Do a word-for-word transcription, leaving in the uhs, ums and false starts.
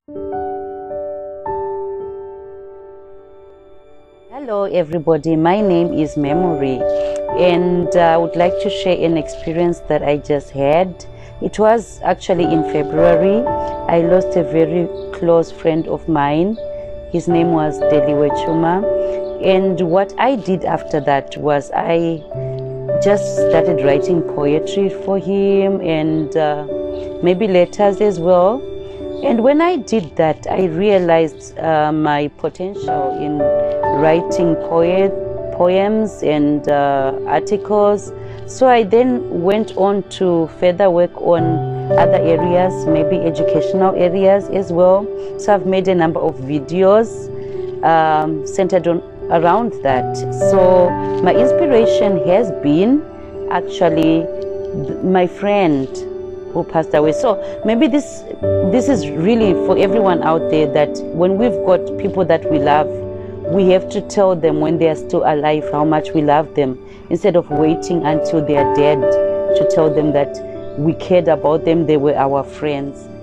Hello everybody, my name is Memory, and uh, I would like to share an experience that I just had. It was actually in February. I lost a very close friend of mine. His name was Deliwe Chuma, and what I did after that was I just started writing poetry for him and uh, maybe letters as well. And when I did that, I realized uh, my potential in writing poet, poems and uh, articles. So I then went on to further work on other areas, maybe educational areas as well. So I've made a number of videos um, centered on around that. So my inspiration has been actually my friend who passed away. So maybe this this is really for everyone out there, that when we've got people that we love, we have to tell them when they are still alive how much we love them, instead of waiting until they are dead to tell them that we cared about them, they were our friends.